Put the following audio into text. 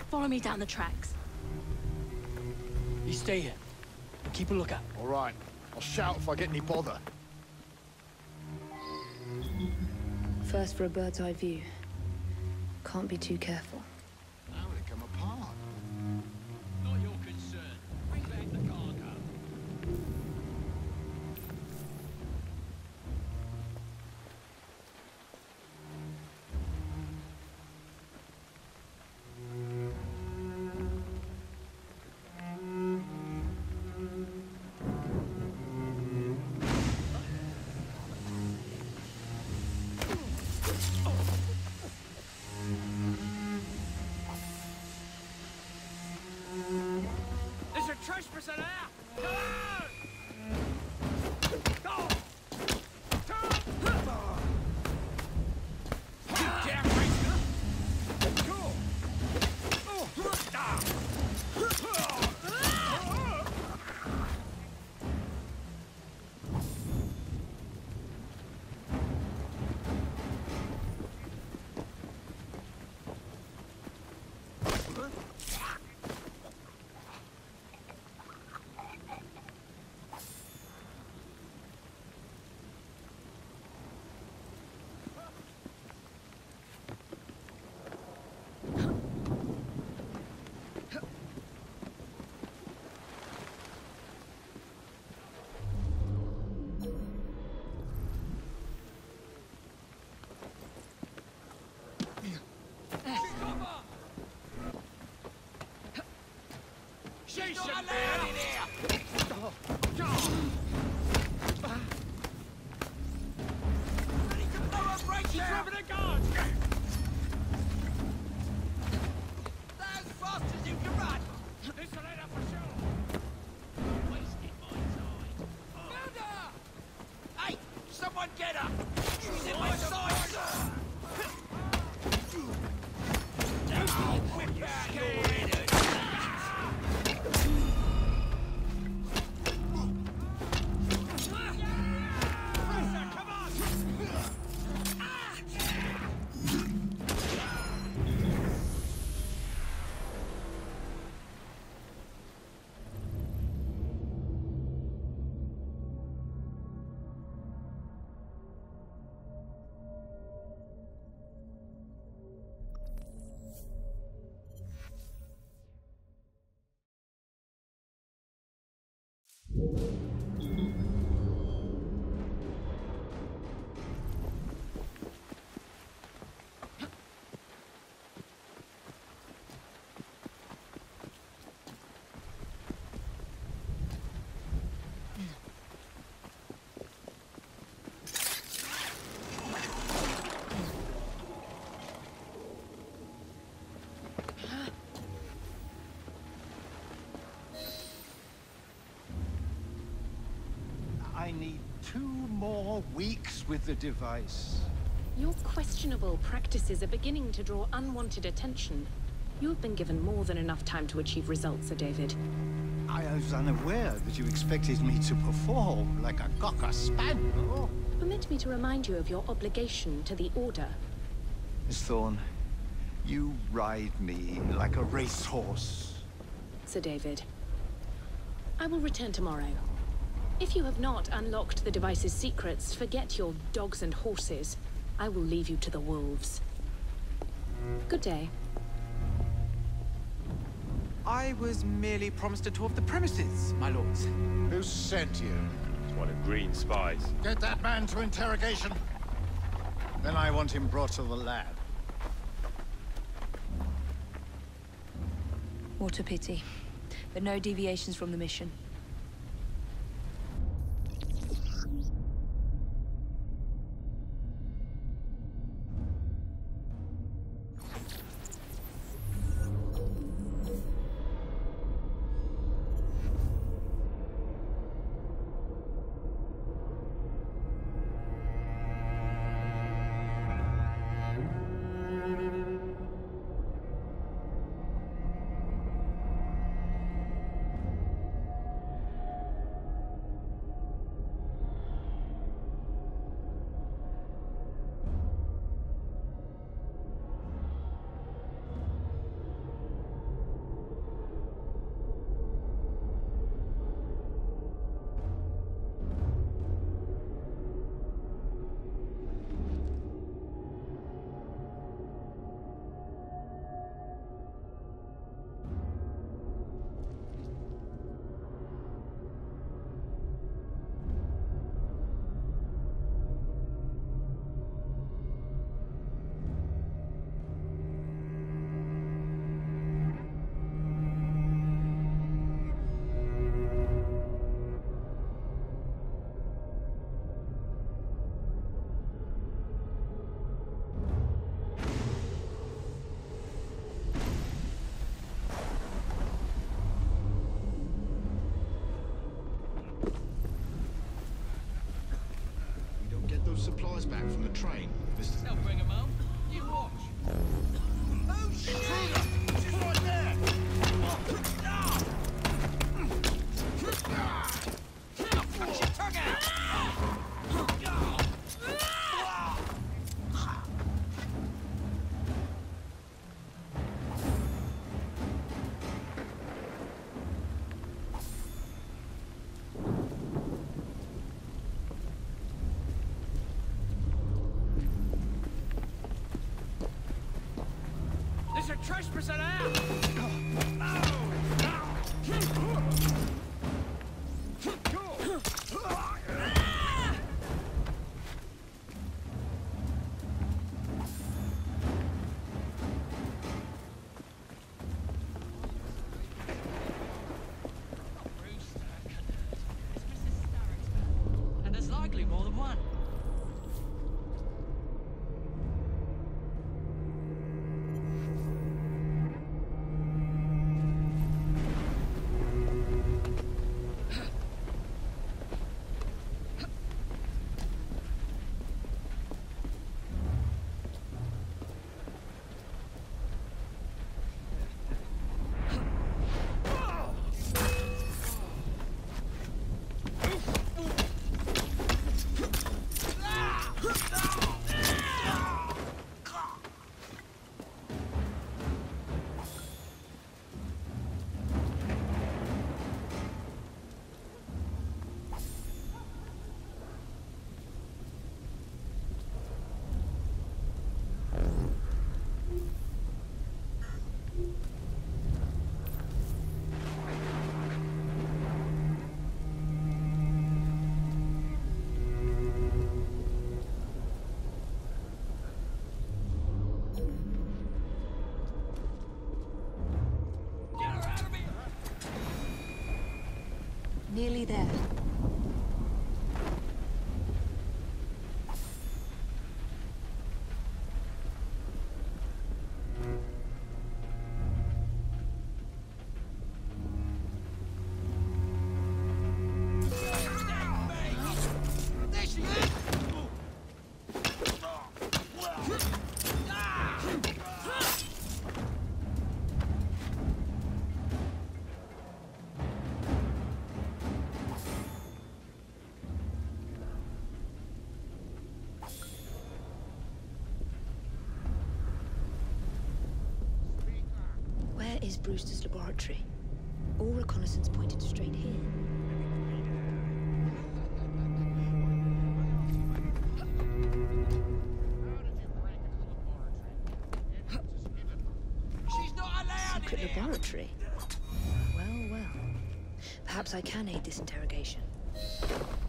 Follow me down the tracks. You stay here. Keep a lookout. All right. I'll shout if I get any bother. First for a bird's eye view. Can't be too careful. How would it come apart? Not your concern. Bring back the cargo. There's a trespasser there! Come on! Go! You damn racist! Go! She's not allowed in here! Ready to blow up right there! She's dropping a guard! As fast as you can run! This will end up for sure! Wasted my time. Found her! Hey! Someone get her! She's in my sights! Now, whip out your head! I need 2 more weeks with the device. Your questionable practices are beginning to draw unwanted attention. You have been given more than enough time to achieve results, Sir David. I was unaware that you expected me to perform like a cocker spaniel. Permit me to remind you of your obligation to the Order. Miss Thorne, you ride me like a racehorse. Sir David. I will return tomorrow. If you have not unlocked the device's secrets, forget your dogs and horses. I will leave you to the wolves. Good day. I was merely promised a tour of the premises, my lords. Who sent you? It's one of Green's spies. Get that man to interrogation. Then I want him brought to the lab. What a pity. But no deviations from the mission. supplies back from the train, Mr. They'll bring 'em home. You watch. Oh, shit! She's right there! Punch your tongue out! There's a trespasser there! And there's likely more than one. Nearly there. There she is! Where is Brewster's laboratory? All reconnaissance pointed straight here. She's not allowed Secret in here! laboratory? Well, well. Perhaps I can aid this interrogation.